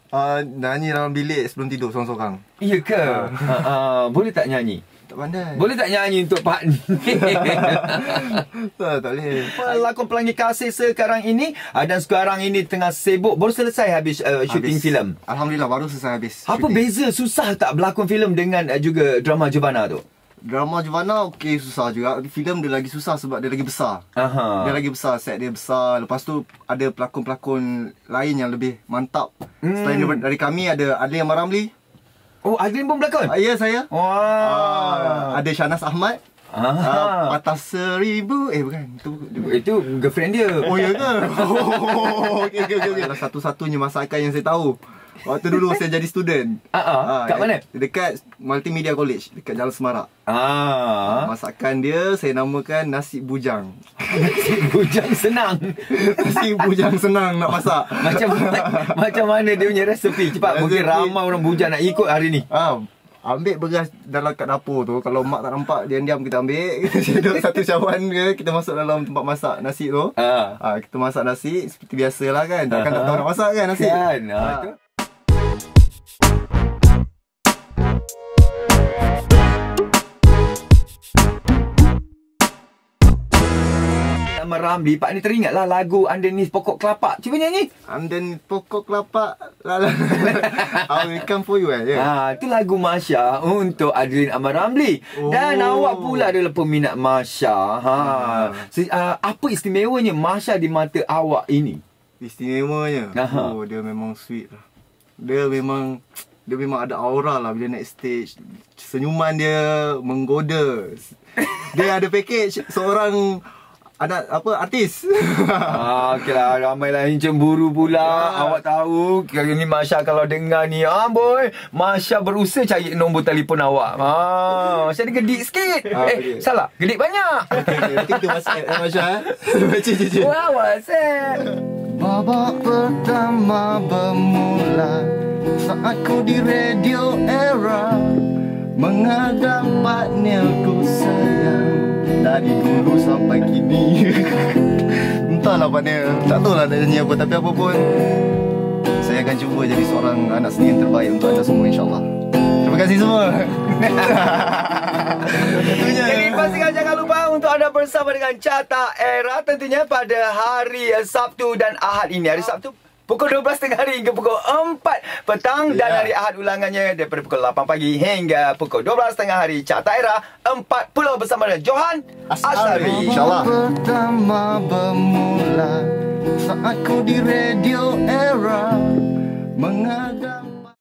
Nyanyi dalam bilik sebelum tidur seorang-seorang. Iya ke? Boleh tak nyanyi? Tak pandai. Boleh tak nyanyi untuk Pak Ni? Tak boleh. Pelakon Pelangi Kasih sekarang ini dan sekarang ini tengah sibuk. Baru selesai habis syuting filem. Alhamdulillah baru selesai habis. Apa syuting. beza, susah tak berlakon filem dengan juga drama Jevana tu? Drama Jevana okey, susah juga. Filem dia lagi susah sebab dia lagi besar. Dia lagi besar, set dia besar. Lepas tu ada pelakon-pelakon lain yang lebih mantap. Selain dari kami ada yang Maramli. Oh, Adlin pun berlakon? Ya, saya. Wah. Ada Shahnaz Ahmad. Patah 1000. Bukan. Itu girlfriend dia. Oh, ya ke? Okey. Adalah satu-satunya masakan yang saya tahu. Waktu dulu saya jadi student. Kat mana? Dekat Multimedia College, dekat Jalan Semarak. Masakan dia saya namakan nasi bujang. Nasi bujang senang. Nasi bujang senang nak masak. Macam mana dia punya resepi? Cepat, mungkin ramai orang bujang nak ikut hari ni. Ambil beras dalam kat dapur tu. Kalau mak tak nampak, diam-diam kita ambil. Kita duduk satu cawan ke, kita masuk dalam tempat masak nasi tu. Kita masak nasi seperti biasalah kan. Takkan tak tahu nak masak kan nasi. Kan. Ramli, Pak ni teringatlah lagu Underneath Pokok Kelapa. Cuba nyanyi. Underneath Pokok Kelapa. I will come for you. Itu lagu Masya untuk Adlin Ahmad Ramli. Dan awak pula adalah peminat Masya. Apa istimewanya Masya di mata awak ini? Istimewanya? Dia memang sweet lah. Dia memang ada aura lah bila naik stage. Senyuman dia menggoda. Dia ada package seorang artis. Okeylah, ramai lain cemburu pula. Awak tahu kali ni Masya kalau dengar ni, boy, Masya berusaha cari nombor telefon awak. Masya ni gedik sikit. Salah, gedik banyak. Nanti kita WhatsApp Masya. Baca je. WhatsApp. Babak pertama bermula saat ku di radio era, menghadap partnerku sayang dari dulu sampai kini. Entahlah partner, tak tahu lah nak nyanyi apa. Tapi apa pun, saya akan cuba jadi seorang anak seni yang terbaik untuk anda semua, insyaAllah. Terima kasih semua. Jadi pastikan jangan lupa untuk anda bersama dengan Carta Era tentunya pada hari Sabtu dan Ahad ini. Hari Sabtu pukul 12.30 hingga pukul 4 petang. Dan hari Ahad ulangannya daripada pukul 8 pagi hingga pukul 12.30 hari. Carta Era 40 bersama dengan Johan Asari. InsyaAllah. Pertama bermula saat ku di radio era, menghadap